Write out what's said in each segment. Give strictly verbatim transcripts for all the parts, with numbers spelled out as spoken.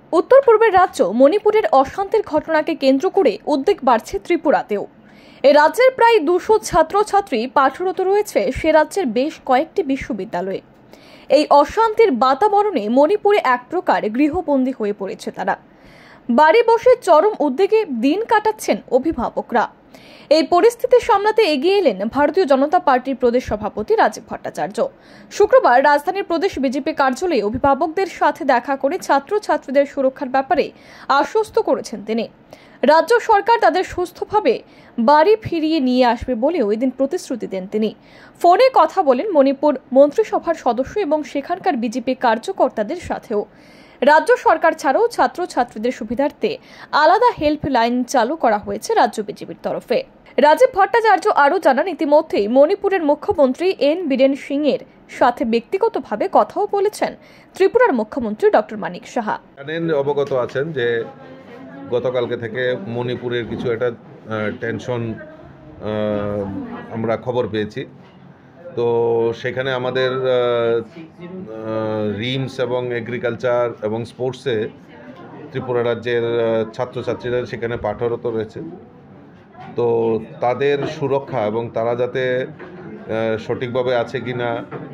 উত্তর পূর্বের রাজ্য মণিপুরের অশান্তির ঘটনাকে কেন্দ্র করে উদ্বেগ বাড়ছে ত্রিপুরাতেও। এই রাজ্যের প্রায় দুশো ছাত্রছাত্রী পাঠরত রয়েছে সে রাজ্যের বেশ কয়েকটি বিশ্ববিদ্যালয়ে। এই অশান্তির বাতাবরণে মণিপুরে এক প্রকার গৃহবন্দী হয়ে পড়েছে তারা। বাড়ি বসে চরম উদ্বেগে দিন কাটাচ্ছেন অভিভাবকরা। এই পরিস্থিতি সামলাতে এগিয়ে এলেন ভারতীয় জনতা পার্টির প্রদেশ সভাপতি রাজীব ভট্টাচার্য। শুক্রবার রাজধানীর প্রদেশ বিজেপি কার্যালয়ে অভিভাবকদের সাথে দেখা করে ছাত্রছাত্রীদের সুরক্ষার ব্যাপারে আশ্বস্ত করেছেন তিনি। রাজ্য সরকার তাদের সুস্থভাবে বাড়ি ফিরিয়ে নিয়ে আসবে বলেও এদিন প্রতিশ্রুতি দেন তিনি। ফোনে কথা বলেন মণিপুর মন্ত্রিসভার সদস্য এবং সেখানকার বিজেপি কার্যকর্তাদের সাথেও। রাজ্য সরকার ছাড়াও ছাত্রছাত্রীদের সুবিধার্থে আলাদা হেল্পলাইন চালু করা হয়েছে রাজ্য বিজেপির তরফে। রাজীব ভট্টাচার্য আরও জানান, ইতিমধ্যেই মণিপুরের মুখ্যমন্ত্রী এন বীরেন সিং এর সাথে ব্যক্তিগতভাবে কথাও বলেছেন ত্রিপুরার মুখ্যমন্ত্রী ডক্টর মানিক সাহা। অবগত আছেন যে গতকালকে থেকে মণিপুরের কিছু একটা টেনশন আমরা খবর পেয়েছি। তো সেখানে আমাদের রিমস এবং এগ্রিকালচার এবং স্পোর্টসে ত্রিপুরা রাজ্যের ছাত্রছাত্রীরা সেখানে পাঠরত রয়েছে। তো তাদের সুরক্ষা এবং তারা যাতে সঠিকভাবে আছে কি না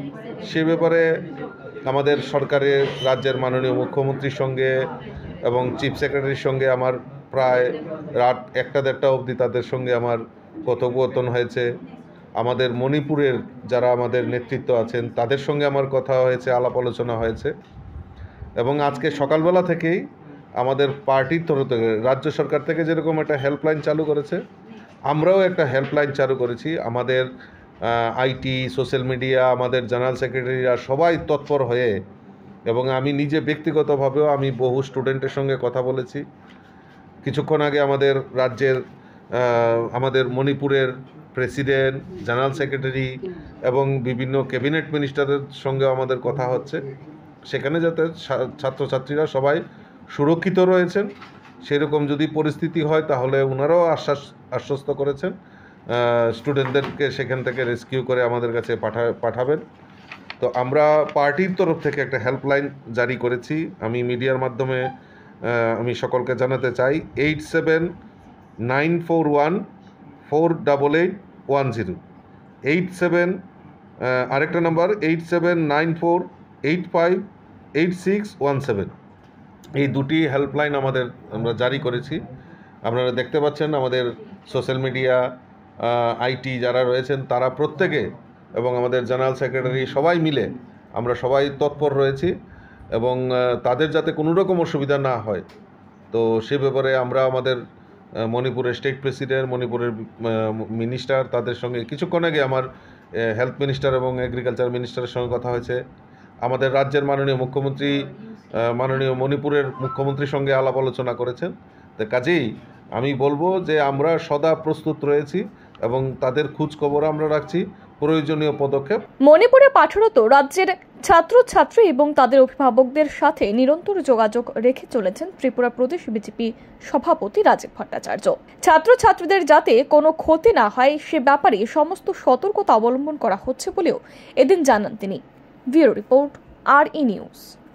সে ব্যাপারে আমাদের সরকারের রাজ্যের মাননীয় মুখ্যমন্ত্রীর সঙ্গে এবং চিফ সেক্রেটারির সঙ্গে আমার প্রায় রাত একটা দেড়টা অবধি তাদের সঙ্গে আমার কথোপকথন হয়েছে। আমাদের মণিপুরের যারা আমাদের নেতৃত্ব আছেন তাদের সঙ্গে আমার কথা হয়েছে, আলাপ আলোচনা হয়েছে। এবং আজকে সকালবেলা থেকেই আমাদের পার্টির তরফ থেকে রাজ্য সরকার থেকে যেরকম একটা হেল্পলাইন চালু করেছে, আমরাও একটা হেল্পলাইন চালু করেছি। আমাদের আইটি, সোশ্যাল মিডিয়া, আমাদের জেনারেল সেক্রেটারিরা সবাই তৎপর হয়ে, এবং আমি নিজে ব্যক্তিগতভাবেও আমি বহু স্টুডেন্টের সঙ্গে কথা বলেছি। কিছুক্ষণ আগে আমাদের রাজ্যের আমাদের মণিপুরের প্রেসিডেন্ট, জেনারেল সেক্রেটারি এবং বিভিন্ন ক্যাবিনেট মিনিস্টারের সঙ্গে আমাদের কথা হচ্ছে। সেখানে যাতে ছাত্রছাত্রীরা সবাই সুরক্ষিত রয়েছেন, সেরকম যদি পরিস্থিতি হয় তাহলে ওনারাও আশ্বাস আশ্বস্ত করেছেন স্টুডেন্টদেরকে সেখান থেকে রেস্কিউ করে আমাদের কাছে পাঠা পাঠাবেন। তো আমরা পার্টির তরফ থেকে একটা হেল্পলাইন জারি করেছি। আমি মিডিয়ার মাধ্যমে আমি সকলকে জানাতে চাই, eight seven nine four one four double eight one zero eight seven আরেকটা number eight seven nine four eight five eight six one seven. এই দুটি হেল্পলাইন আমাদের আমরা জারি করেছি। আপনারা দেখতে পাচ্ছেন আমাদের সোশ্যাল মিডিয়া, আইটি যারা রয়েছেন তারা প্রত্যেকে এবং আমাদের জেনারেল সেক্রেটারি সবাই মিলে আমরা সবাই তৎপর রয়েছি এবং তাদের যাতে কোনো রকম অসুবিধা না হয়। তো সে ব্যাপারে আমরা আমাদের মণিপুরের স্টেট প্রেসিডেন্ট, মণিপুরের মিনিস্টার, তাদের সঙ্গে কিছুক্ষণ আগে আমার হেলথ মিনিস্টার এবং এগ্রিকালচার মিনিস্টারের সঙ্গে কথা হয়েছে। আমাদের রাজ্যের মাননীয় মুখ্যমন্ত্রী মাননীয় মণিপুরের মুখ্যমন্ত্রীর সঙ্গে আলাপ আলোচনা করেছেন। তো কাজেই আমি বলবো যে আমরা সদা প্রস্তুত রয়েছি এবং তাদের খোঁজ খবর আমরা রাখছি, প্রয়োজনীয় পদক্ষেপ। মণিপুরে পাঠরত রাজ্যের ছাত্রছাত্রী এবং তাদের অভিভাবকদের সাথে নিরন্তর যোগাযোগ রেখে চলেছেন ত্রিপুরা প্রদেশ বিজেপি সভাপতি রাজীব ভট্টাচার্য। ছাত্রছাত্রীদের যাতে কোনো ক্ষতি না হয় সে ব্যাপারে সমস্ত সতর্কতা অবলম্বন করা হচ্ছে বলেও এদিন জানান তিনি। Bureau report, R E news.